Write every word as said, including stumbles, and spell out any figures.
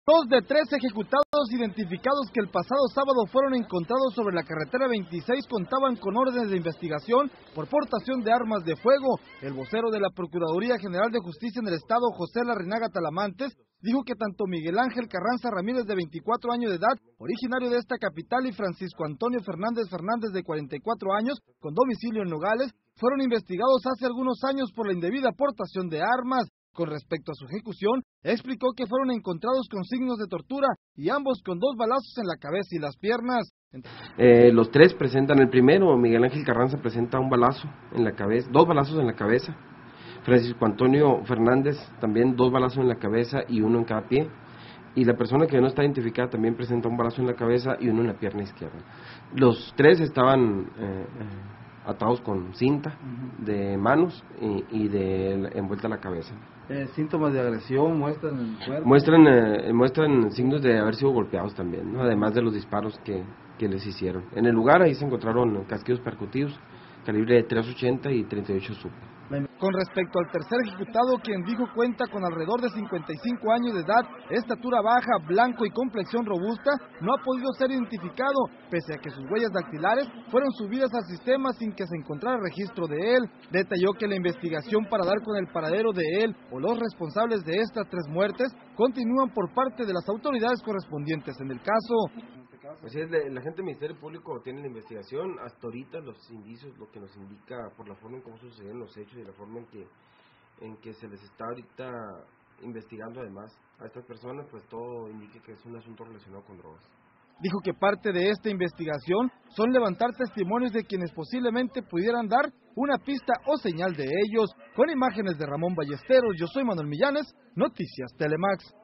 Dos de tres ejecutados identificados que el pasado sábado fueron encontrados sobre la carretera veintiséis contaban con órdenes de investigación por portación de armas de fuego. El vocero de la Procuraduría General de Justicia en el Estado, José Larrinaga Talamantes, dijo que tanto Miguel Ángel Carranza Ramírez, de veinticuatro años de edad, originario de esta capital, y Francisco Antonio Fernández Fernández, de cuarenta y cuatro años, con domicilio en Nogales, fueron investigados hace algunos años por la indebida portación de armas. Con respecto a su ejecución, explicó que fueron encontrados con signos de tortura y ambos con dos balazos en la cabeza y las piernas. Eh, los tres presentan el primero. Miguel Ángel Carranza presenta un balazo en la cabeza, dos balazos en la cabeza. Francisco Antonio Fernández también dos balazos en la cabeza y uno en cada pie. Y la persona que no está identificada también presenta un balazo en la cabeza y uno en la pierna izquierda. Los tres estaban eh, atados con cinta de manos y, y de envuelta a la cabeza. Eh, ¿Síntomas de agresión muestran en el cuerpo? Muestran, eh, muestran signos de haber sido golpeados también, ¿no? Además de los disparos que, que les hicieron. En el lugar ahí se encontraron casquillos percutidos, calibre de tres ochenta y treinta y ocho SUP. Con respecto al tercer ejecutado, quien dijo cuenta con alrededor de cincuenta y cinco años de edad, estatura baja, blanco y complexión robusta, no ha podido ser identificado, pese a que sus huellas dactilares fueron subidas al sistema sin que se encontrara registro de él. Detalló que la investigación para dar con el paradero de él o los responsables de estas tres muertes continúan por parte de las autoridades correspondientes en el caso. Pues sí, la gente del Ministerio Público tiene la investigación. Hasta ahorita los indicios, lo que nos indica por la forma en cómo sucedieron los hechos y la forma en que en que se les está ahorita investigando además a estas personas, pues todo indica que es un asunto relacionado con drogas. Dijo que parte de esta investigación son levantar testimonios de quienes posiblemente pudieran dar una pista o señal de ellos. Con imágenes de Ramón Ballesteros, yo soy Manuel Millanes, Noticias Telemax.